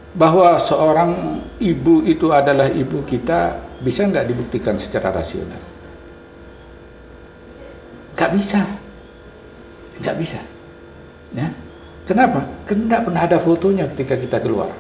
bahwa seorang ibu itu adalah ibu kita bisa nggak dibuktikan secara rasional? Nggak bisa, nggak bisa. Ya. Kenapa? Karena nggak pernah ada fotonya ketika kita keluar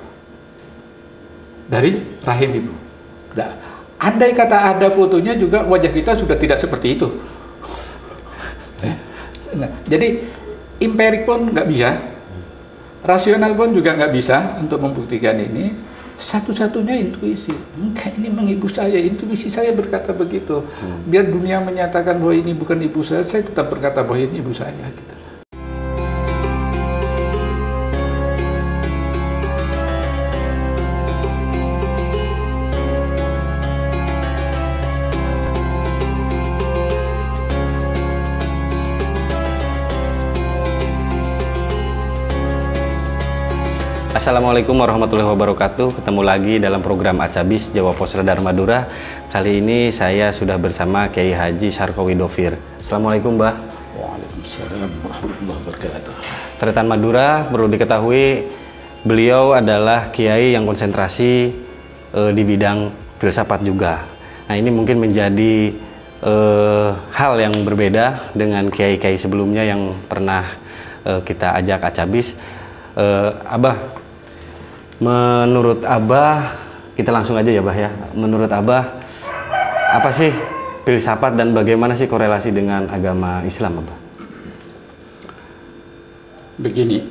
dari rahim ibu. Nggak. Andai kata ada fotonya juga wajah kita sudah tidak seperti itu. Ya. Nah, jadi empirik pun nggak bisa, rasional pun juga nggak bisa untuk membuktikan ini. Satu-satunya intuisi. Enggak, ini memang ibu saya, intuisi saya berkata begitu. Biar dunia menyatakan bahwa ini bukan ibu saya tetap berkata bahwa ini ibu saya. Gitu. Assalamualaikum warahmatullahi wabarakatuh. Ketemu lagi dalam program Acabis Jawa Pos Radar Madura. Kali ini saya sudah bersama Kiai Haji Sarkowi Dovir. Assalamualaikum, Mbah. Waalaikumsalam warahmatullahi wabarakatuh. Tretan Madura, perlu diketahui beliau adalah kiai yang konsentrasi di bidang filsafat juga. Nah, ini mungkin menjadi hal yang berbeda dengan kiai-kiai sebelumnya yang pernah kita ajak Acabis. Abah, menurut Abah, kita langsung aja ya, Bah ya. Menurut Abah, apa sih filsafat dan bagaimana sih korelasi dengan agama Islam, Abah? Begini,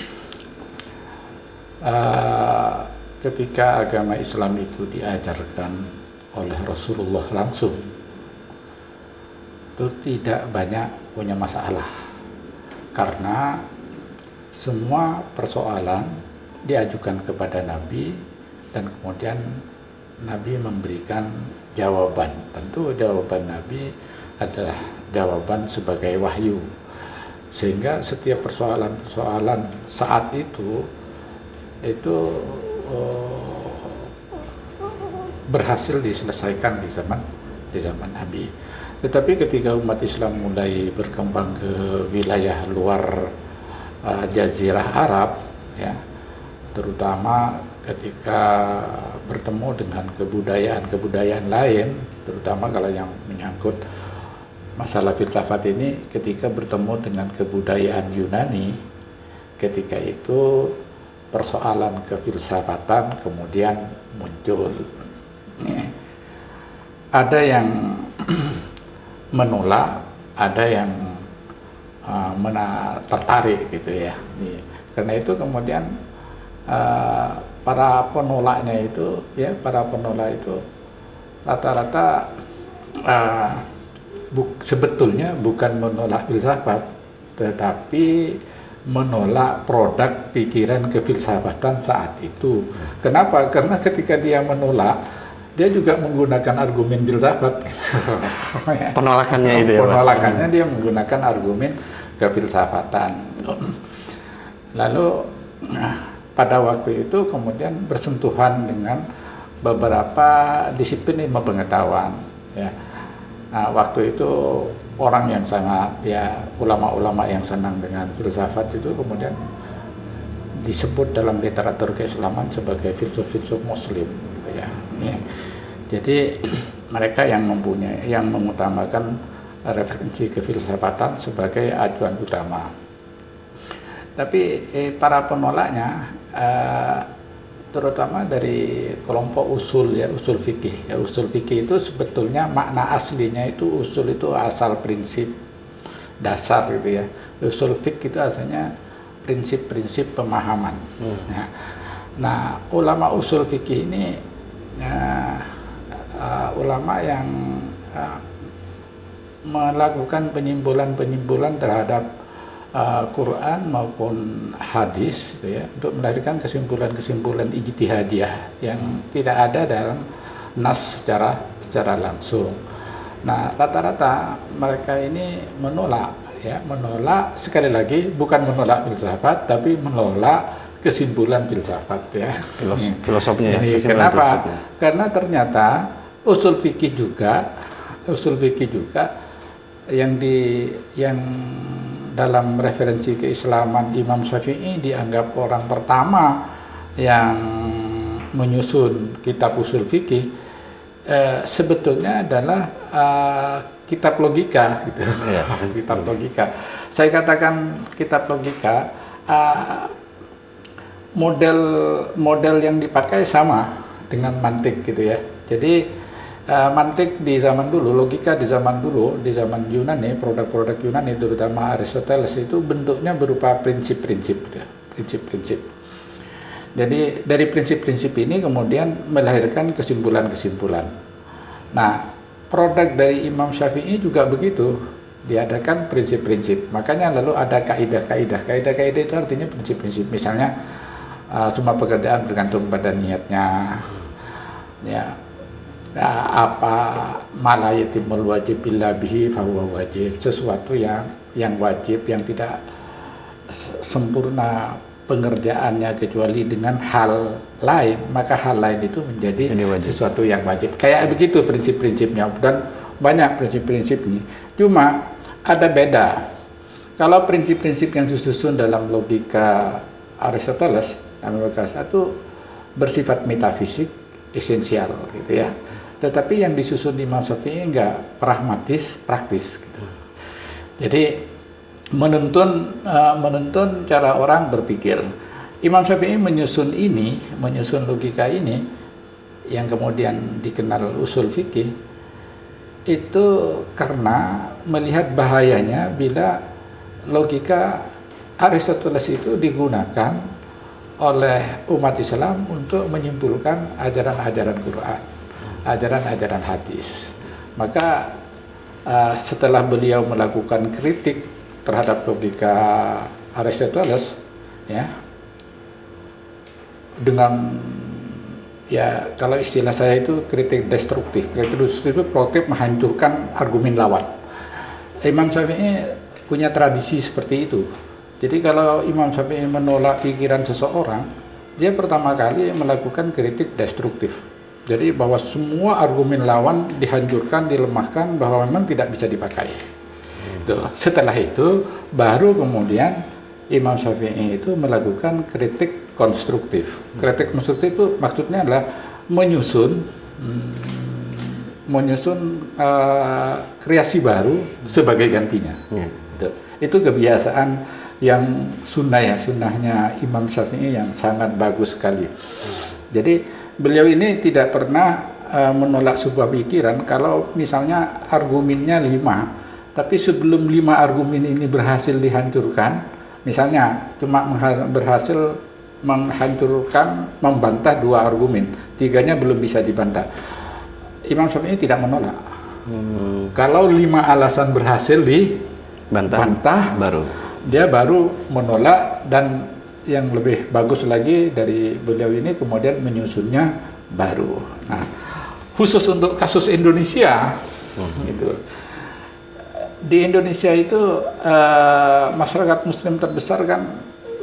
ketika agama Islam itu diajarkan oleh Rasulullah langsung, itu tidak banyak punya masalah, karena semua persoalan diajukan kepada Nabi dan kemudian Nabi memberikan jawaban. Tentu jawaban Nabi adalah jawaban sebagai wahyu, sehingga setiap persoalan-persoalan saat itu berhasil diselesaikan di zaman Nabi. Tetapi ketika umat Islam mulai berkembang ke wilayah luar Jazirah Arab, ya, terutama ketika bertemu dengan kebudayaan lain, terutama kalau yang menyangkut masalah filsafat ini, ketika bertemu dengan kebudayaan Yunani, ketika itu persoalan kefilsafatan kemudian muncul. Ada yang menolak, ada yang tertarik gitu ya. Karena itu kemudian para penolak itu rata-rata sebetulnya bukan menolak filsafat, tetapi menolak produk pikiran kefilsafatan saat itu. Kenapa? Karena ketika dia menolak, dia juga menggunakan argumen filsafat. Penolakannya itu ya, penolakannya dia menggunakan argumen kefilsafatan. Lalu pada waktu itu kemudian bersentuhan dengan beberapa disiplin ilmu pengetahuan. Ya. Nah, waktu itu orang yang sangat, ya, ulama-ulama yang senang dengan filsafat itu kemudian disebut dalam literatur keislaman sebagai filsuf-filsuf Muslim, gitu ya. Ya. Jadi mereka yang mengutamakan referensi kefilsafatan sebagai acuan utama. Tapi para penolaknya, terutama dari kelompok usul fikih. Ya, usul fikih itu sebetulnya makna aslinya itu usul itu asal prinsip dasar gitu ya. Usul fikih itu asalnya prinsip-prinsip pemahaman. Nah, ulama usul fikih ini ulama yang melakukan penyimpulan terhadap Quran maupun hadis, gitu ya, untuk melahirkan kesimpulan-kesimpulan ijtihadiyah yang tidak ada dalam nas secara langsung. Nah, rata-rata mereka ini menolak sekali lagi bukan menolak filsafat, tapi menolak kesimpulan filsafat, ya. Filosofnya. Jadi, kenapa? Karena ternyata usul fikih juga yang dalam referensi keislaman Imam Syafi'i dianggap orang pertama yang menyusun kitab usul fikih sebetulnya adalah kitab logika gitu. Kitab logika. Saya katakan kitab logika, model yang dipakai sama dengan mantik gitu ya. Jadi mantik di zaman dulu, logika di zaman dulu, di zaman Yunani, produk-produk Yunani terutama Aristoteles itu bentuknya berupa prinsip-prinsip gitu ya. Prinsip-prinsip. Jadi dari prinsip-prinsip ini kemudian melahirkan kesimpulan-kesimpulan. Nah, produk dari Imam Syafi'i juga begitu, diadakan prinsip-prinsip. Makanya lalu ada kaidah-kaidah. Kaidah-kaidah itu artinya prinsip-prinsip. Misalnya semua pekerjaan bergantung pada niatnya. Ya, apa malayatimul wajib illa bihi fahuwa wajib. Sesuatu yang wajib, yang tidak sempurna pengerjaannya kecuali dengan hal lain, maka hal lain itu menjadi sesuatu yang wajib. Kayak begitu prinsip-prinsipnya, dan banyak prinsip-prinsip ini. Cuma ada beda. Kalau prinsip-prinsip yang disusun dalam logika Aristoteles, itu bersifat metafisik, esensial gitu ya. Tetapi yang disusun Imam Syafi'i enggak, pragmatis, praktis gitu. Jadi menuntun cara orang berpikir. Imam Syafi'i menyusun logika ini yang kemudian dikenal usul fikih itu karena melihat bahayanya bila logika Aristoteles itu digunakan oleh umat Islam untuk menyimpulkan ajaran-ajaran Quran, ajaran-ajaran hadis. Maka setelah beliau melakukan kritik terhadap logika Aristoteles, ya, dengan ya kalau istilah saya itu kritik destruktif. Kritik destruktif menghancurkan argumen lawan. Imam Syafi'i punya tradisi seperti itu. Jadi kalau Imam Syafi'i menolak pikiran seseorang, dia pertama kali melakukan kritik destruktif. Jadi bahwa semua argumen lawan dihancurkan, dilemahkan, bahwa memang tidak bisa dipakai. Setelah itu baru kemudian Imam Syafi'i itu melakukan kritik konstruktif. Kritik konstruktif itu maksudnya adalah menyusun kreasi baru sebagai gantinya. Itu kebiasaan yang sunnahnya Imam Syafi'i yang sangat bagus sekali. Jadi beliau ini tidak pernah menolak sebuah pikiran kalau misalnya argumennya 5. Tapi sebelum 5 argumen ini berhasil dihancurkan, misalnya cuma berhasil menghancurkan, membantah 2 argumen, 3-nya belum bisa dibantah, Imam Syafi'i tidak menolak. Kalau 5 alasan berhasil dibantah, dia baru menolak, dan yang lebih bagus lagi dari beliau ini kemudian menyusunnya baru. Nah, khusus untuk kasus Indonesia, gitu. Di Indonesia itu masyarakat Muslim terbesar kan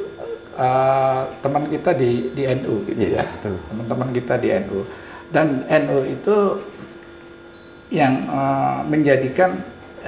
teman kita di NU gitu ya, teman-teman kita di NU, dan NU itu yang menjadikan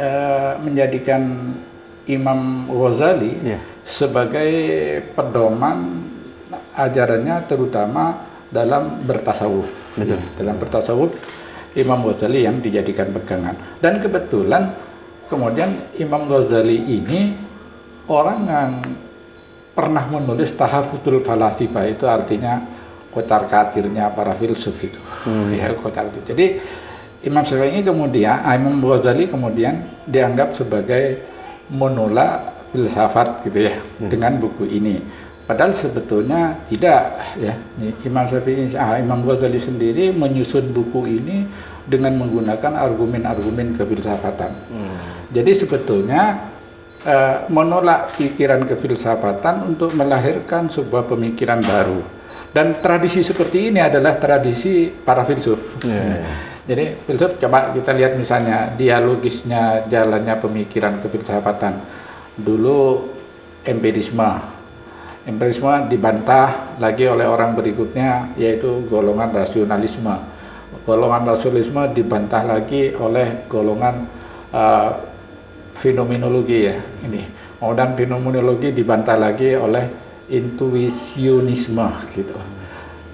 Imam Ghazali sebagai pedoman ajarannya terutama dalam bertasawuf. Dalam bertasawuf Imam Ghazali yang dijadikan pegangan, dan kebetulan kemudian Imam Ghazali ini orang yang pernah menulis Tahafutul Falasifah, itu artinya kocar-kacirnya para filsuf itu. Ya, kocar-kacir. Jadi Imam Syafi'i Imam Ghazali kemudian dianggap sebagai menolak filsafat gitu ya dengan buku ini. Padahal sebetulnya tidak ya. Imam Ghazali sendiri menyusun buku ini dengan menggunakan argumen-argumen kefilsafatan. Jadi sebetulnya menolak pikiran kefilsafatan untuk melahirkan sebuah pemikiran baru. Dan tradisi seperti ini adalah tradisi para filsuf. Jadi filsuf, coba kita lihat misalnya dialogisnya jalannya pemikiran kefilsafatan. Dulu empirisme dibantah lagi oleh orang berikutnya, yaitu golongan rasionalisme. Golongan rasionalisme dibantah lagi oleh golongan fenomenologi ya ini. Dan fenomenologi dibantah lagi oleh intuisionisme gitu.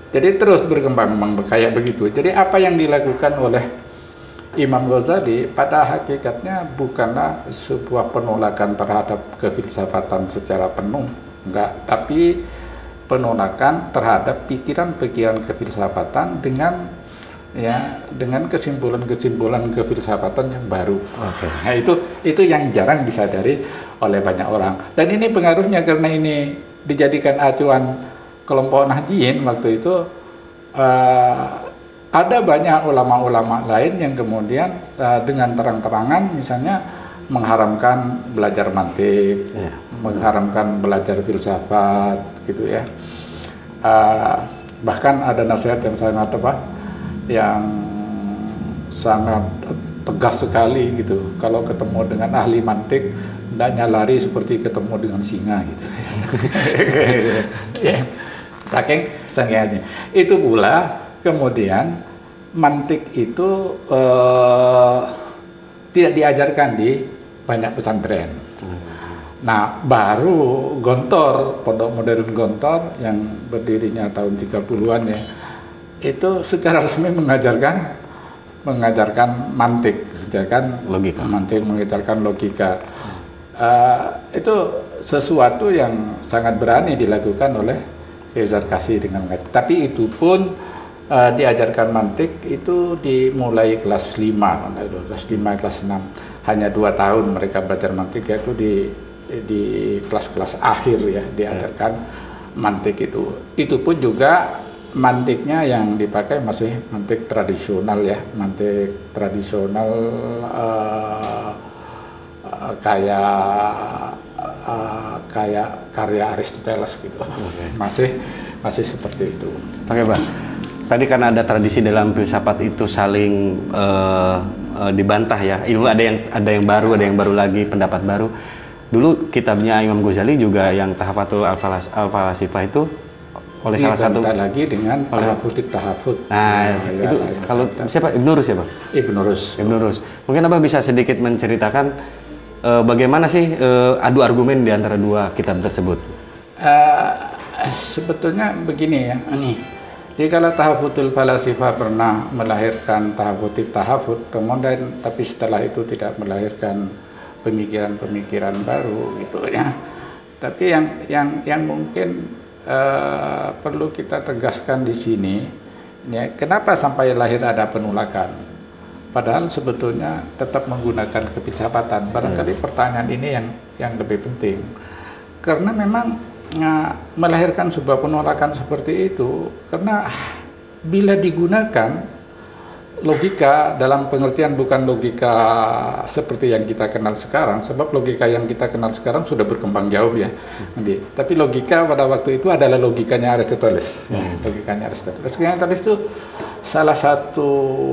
Jadi terus berkembang kayak begitu. Jadi apa yang dilakukan oleh Imam Ghazali pada hakikatnya bukanlah sebuah penolakan terhadap kefilsafatan secara penuh, enggak, tapi penolakan terhadap pikiran-pikiran kefilsafatan dengan kesimpulan-kesimpulan kefilsafatan yang baru. Okay. Nah, itu yang jarang disadari oleh banyak orang. Dan ini pengaruhnya karena ini dijadikan acuan kelompok Nahdliyin waktu itu. Ada banyak ulama-ulama lain yang kemudian dengan terang-terangan misalnya mengharamkan belajar mantik, mengharamkan belajar filsafat, gitu ya. Bahkan ada nasihat yang sangat tegas sekali gitu. Kalau ketemu dengan ahli mantik, hendaknya lari seperti ketemu dengan singa gitu. Ya, saking sanggihnya. Itu pula kemudian mantik itu tidak diajarkan di banyak pesantren. Nah, baru Gontor, Pondok Modern Gontor yang berdirinya tahun 30-an ya, itu secara resmi mengajarkan mantik, mengajarkan logika. Itu sesuatu yang sangat berani dilakukan oleh Zarkashi dengan mengajar. Tapi itu pun diajarkan mantik itu dimulai kelas 5, kelas 6. Hanya 2 tahun mereka belajar mantik, yaitu di kelas-kelas akhir ya diajarkan mantik itu. Itu pun juga mantiknya yang dipakai masih mantik tradisional ya, mantik tradisional kayak karya Aristoteles gitu. Masih seperti itu. Oke, Bang. Tadi karena ada tradisi dalam filsafat itu saling dibantah ya, ilmu ada yang baru lagi, pendapat baru. Dulu kitabnya Imam Ghazali juga yang Tahafatul Al-Falasifah itu oleh salah satu lagi dengan Tahafut. Nah, itu kalau siapa? Ibnu Rus ya, Bang? Ibnu Rus. Mungkin Abah bisa sedikit menceritakan bagaimana sih adu argumen di antara dua kitab tersebut? Sebetulnya begini ya, jadi kalau Tahafutul Falasifah pernah melahirkan Tahafut, kemudian tapi setelah itu tidak melahirkan pemikiran-pemikiran baru gitu ya. Tapi yang mungkin perlu kita tegaskan di sini, ya, kenapa sampai lahir ada penolakan? Padahal sebetulnya tetap menggunakan kefilsafatan. Barangkali pertanyaan ini yang lebih penting, karena memang melahirkan sebuah penolakan seperti itu karena bila digunakan logika dalam pengertian bukan logika seperti yang kita kenal sekarang, sebab logika yang kita kenal sekarang sudah berkembang jauh ya. Tapi logika pada waktu itu adalah logikanya Aristoteles. Logikanya Aristoteles itu salah satu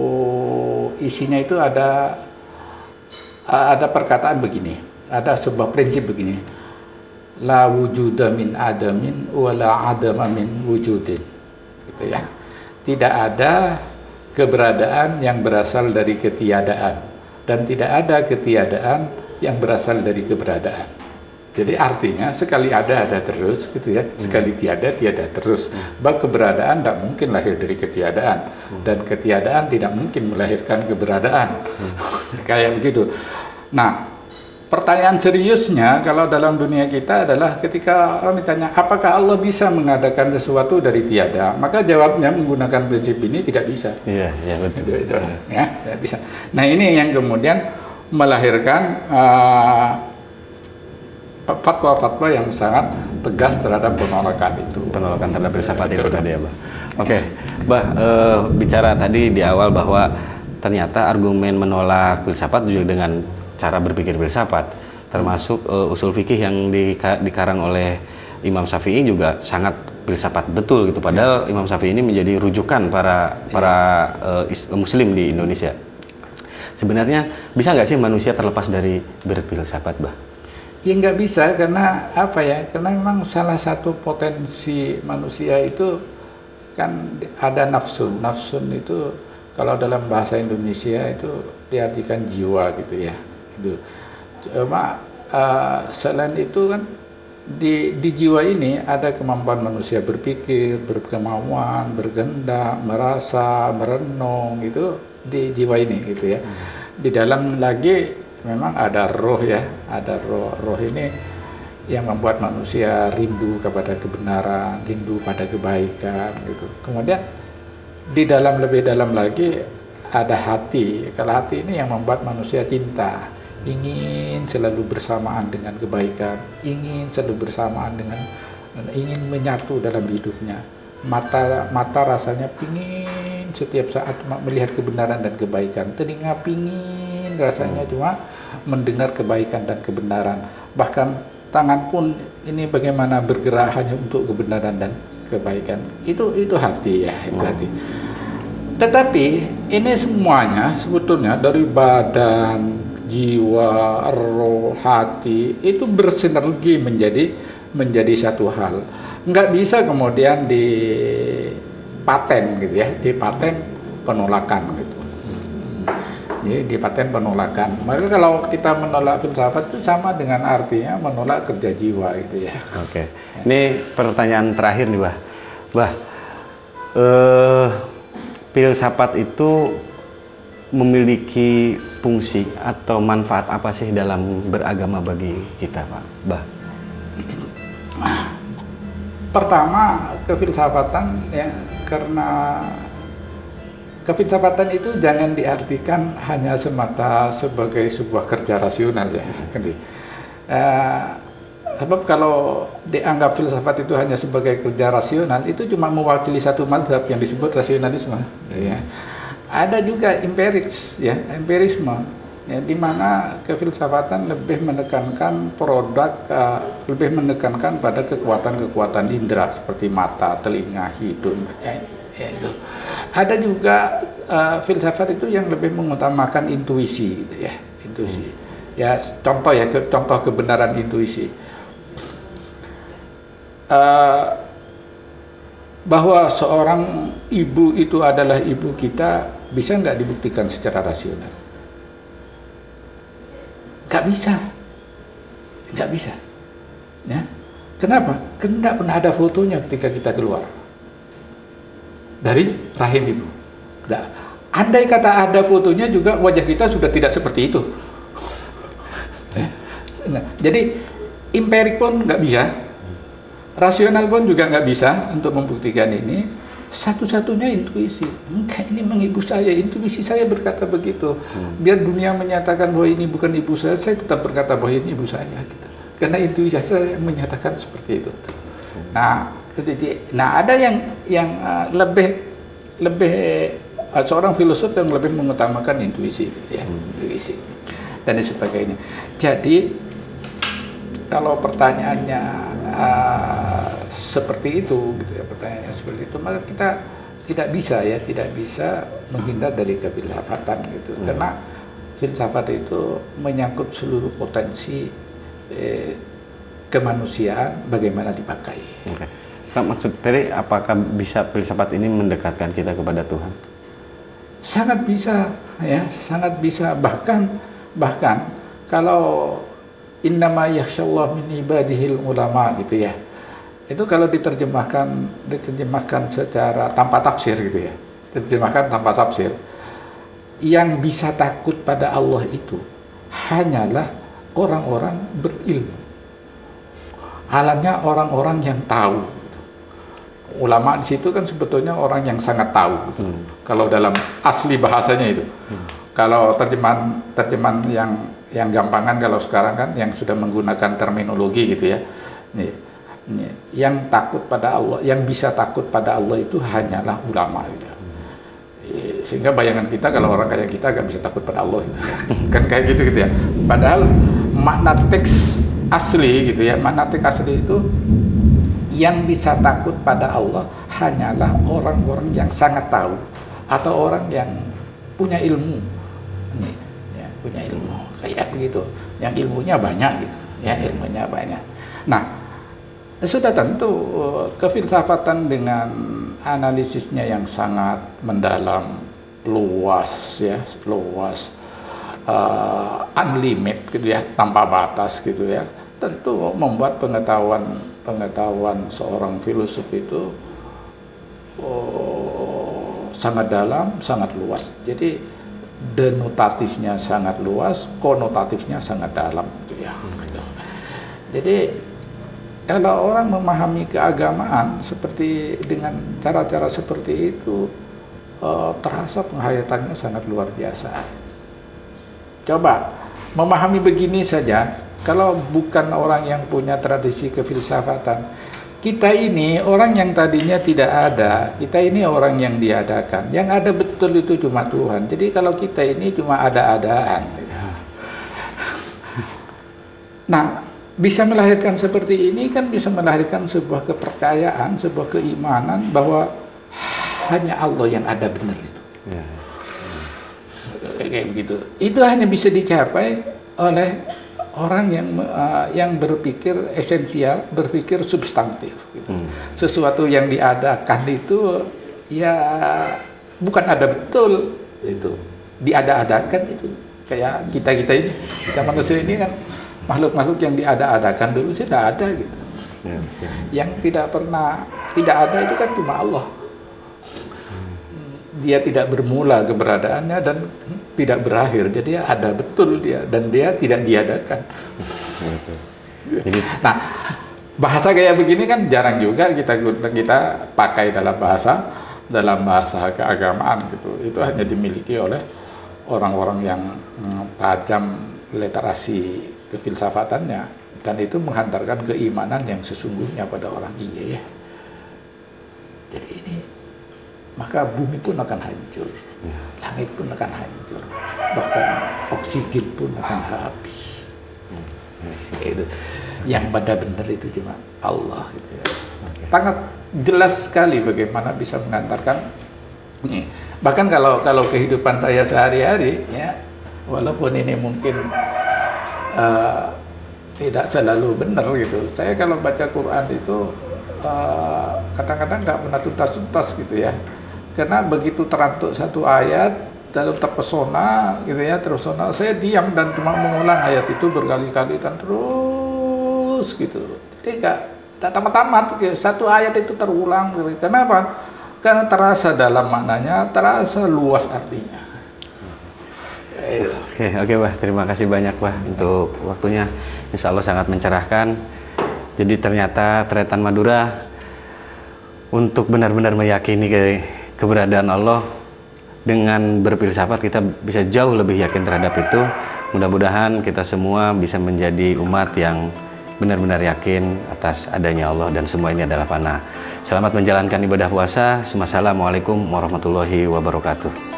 isinya itu ada perkataan begini, ada sebuah prinsip begini. La wujuda min adamin wala adama min wujudin, gitu ya. Tidak ada keberadaan yang berasal dari ketiadaan dan tidak ada ketiadaan yang berasal dari keberadaan. Jadi artinya sekali ada terus, gitu ya. Sekali tiada terus. Sebab keberadaan tidak mungkin lahir dari ketiadaan dan ketiadaan tidak mungkin melahirkan keberadaan. Kayak begitu. Nah, pertanyaan seriusnya kalau dalam dunia kita adalah ketika orang ditanya apakah Allah bisa mengadakan sesuatu dari tiada, maka jawabnya menggunakan prinsip ini tidak bisa. Iya betul. Ya, tidak bisa. Nah, ini yang kemudian melahirkan fatwa-fatwa yang sangat tegas terhadap penolakan itu. Penolakan terhadap filsafat itu tadi ya, Mbak. Oke, Mbak, bicara tadi di awal bahwa ternyata argumen menolak filsafat juga dengan cara berpikir filsafat, termasuk usul fikih yang dikarang oleh Imam Syafi'i juga sangat filsafat betul gitu. Padahal Imam Syafi'i ini menjadi rujukan para Muslim di Indonesia. Sebenarnya bisa nggak sih manusia terlepas dari berfilsafat, Bah? Ya nggak bisa, karena apa ya? Karena memang salah satu potensi manusia itu kan ada nafsun. Nafsun itu kalau dalam bahasa Indonesia itu diartikan jiwa gitu ya. Cuma selain itu kan di jiwa ini ada kemampuan manusia berpikir, berkemauan, berkehendak, merasa, merenung, itu di jiwa ini gitu ya. Di dalam lagi memang ada roh ya, ada roh ini yang membuat manusia rindu kepada kebenaran, rindu pada kebaikan gitu. Kemudian di dalam, lebih dalam lagi ada hati. Kalau hati ini yang membuat manusia cinta, ingin selalu bersamaan dengan kebaikan, ingin selalu bersamaan dengan, ingin menyatu dalam hidupnya. Mata rasanya pingin setiap saat melihat kebenaran dan kebaikan. Telinga pingin rasanya cuma mendengar kebaikan dan kebenaran. Bahkan tangan pun ini bagaimana bergerak hanya untuk kebenaran dan kebaikan. Itu hati ya, itu hati. Tetapi ini semuanya sebetulnya dari badan, jiwa, roh, hati itu bersinergi menjadi satu hal. Nggak bisa kemudian dipaten gitu ya, dipaten penolakan gitu. Jadi dipaten penolakan. Maka kalau kita menolak filsafat itu sama dengan artinya menolak kerja jiwa gitu ya. Oke. Ini pertanyaan terakhir nih, Bah. Filsafat itu memiliki fungsi atau manfaat apa sih dalam beragama bagi kita, Pak? Bah. Pertama, kefilsafatan ya, karena kefilsafatan itu jangan diartikan hanya semata sebagai sebuah kerja rasional ya. Sebab kalau dianggap filsafat itu hanya sebagai kerja rasional, itu cuma mewakili satu mazhab yang disebut rasionalisme. Ya. Ada juga empirisme, ya, di mana kefilsafatan lebih menekankan lebih menekankan pada kekuatan indera seperti mata, telinga, hidung, ya itu. Ada juga filsafat itu yang lebih mengutamakan intuisi, gitu ya, intuisi. Ya contoh kebenaran intuisi. Bahwa seorang ibu itu adalah ibu kita bisa nggak dibuktikan secara rasional? Nggak bisa. Ya. Kenapa? Karena nggak pernah ada fotonya ketika kita keluar dari rahim ibu. Nah, andai kata ada fotonya juga wajah kita sudah tidak seperti itu. Nah, jadi empirik pun nggak bisa, rasional pun juga nggak bisa untuk membuktikan ini. Satu-satunya intuisi. Enggak, ini memang ibu saya, intuisi saya berkata begitu. Biar dunia menyatakan bahwa ini bukan ibu saya tetap berkata bahwa ini ibu saya. Gitu. Karena intuisi saya yang menyatakan seperti itu. Nah ada yang lebih seorang filosof yang lebih mengutamakan intuisi, ya, intuisi dan sebagainya. Jadi kalau pertanyaannya seperti itu, gitu ya, pertanyaannya seperti itu, maka kita tidak bisa menghindar dari kefilsafatan gitu, karena filsafat itu menyangkut seluruh potensi kemanusiaan bagaimana dipakai. Okay. Maksud Ferry, apakah bisa filsafat ini mendekatkan kita kepada Tuhan? Sangat bisa, ya, sangat bisa. Bahkan kalau innama yakhsyallahu min ibadihil ulama gitu ya. Itu kalau diterjemahkan secara tanpa tafsir gitu ya. Diterjemahkan tanpa tafsir. Yang bisa takut pada Allah itu hanyalah orang-orang berilmu. Alamnya orang-orang yang tahu. Gitu. Ulama di situ kan sebetulnya orang yang sangat tahu. Gitu. Kalau dalam asli bahasanya itu. Kalau terjemahan yang gampangan kalau sekarang kan yang sudah menggunakan terminologi gitu ya. Yang takut pada Allah, yang bisa takut pada Allah itu hanyalah ulama gitu. Sehingga bayangan kita kalau orang kayak kita gak bisa takut pada Allah gitu. Kan kayak gitu ya. Padahal makna teks asli gitu ya, makna teks asli itu yang bisa takut pada Allah hanyalah orang-orang yang sangat tahu atau orang yang punya ilmu. Ya, punya ilmu kayak begitu, yang ilmunya banyak gitu ya, ilmunya banyak. Nah, sudah tentu kefilsafatan dengan analisisnya yang sangat mendalam, luas ya, unlimited gitu ya, tanpa batas gitu ya, tentu membuat pengetahuan seorang filosof itu sangat dalam, sangat luas. Jadi denotatifnya sangat luas, konotatifnya sangat dalam, gitu ya. Jadi kalau orang memahami keagamaan seperti dengan cara-cara seperti itu, terasa penghayatannya sangat luar biasa. Coba memahami begini saja, kalau bukan orang yang punya tradisi kefilsafatan, kita ini orang yang tadinya tidak ada, kita ini orang yang diadakan. Yang ada betul itu cuma Tuhan. Jadi kalau kita ini cuma ada-adaan. Nah, bisa melahirkan seperti ini kan bisa melahirkan sebuah kepercayaan, sebuah keimanan bahwa hanya Allah yang ada benar itu. Kayak begitu. Itu hanya bisa dicapai oleh orang yang berpikir esensial, berpikir substantif. Gitu. Sesuatu yang diadakan itu ya bukan ada betul, itu diada-adakan itu. Kayak kita ini, kita manusia ini kan makhluk-makhluk yang diada-adakan dulu sudah ada gitu. Yang tidak pernah tidak ada itu kan cuma Allah. Dia tidak bermula keberadaannya dan tidak berakhir, jadi ada betul dia dan dia tidak diadakan. Nah, bahasa kayak begini kan jarang juga kita pakai dalam bahasa keagamaan gitu. Itu hanya dimiliki oleh orang-orang yang tajam literasi kefilsafatannya, dan itu menghantarkan keimanan yang sesungguhnya pada orang. Iya ya. Jadi ini, maka bumi pun akan hancur, langit pun akan hancur, bahkan oksigen pun akan habis. Itu. Yang pada benar itu cuma Allah. Gitu ya. Sangat jelas sekali bagaimana bisa mengantarkan. Bahkan kalau kehidupan saya sehari-hari, ya, walaupun ini mungkin tidak selalu benar gitu. Saya kalau baca Quran itu kadang-kadang nggak pernah tuntas-tuntas gitu ya. Karena begitu terantuk satu ayat, lalu terpesona gitu ya, terpesona, saya diam dan cuma mengulang ayat itu berkali-kali dan terus gitu. Jadi nggak tamat-tamat gitu. Satu ayat itu terulang gitu. Kenapa? Karena terasa dalam maknanya, terasa luas artinya. Oke, Pak. Terima kasih banyak, Pak, untuk waktunya. Insya Allah sangat mencerahkan. Jadi ternyata Tretan Madura untuk benar-benar meyakini keberadaan Allah, dengan berfilsafat kita bisa jauh lebih yakin terhadap itu. Mudah-mudahan kita semua bisa menjadi umat yang benar-benar yakin atas adanya Allah dan semua ini adalah fana. Selamat menjalankan ibadah puasa. Wassalamualaikum warahmatullahi wabarakatuh.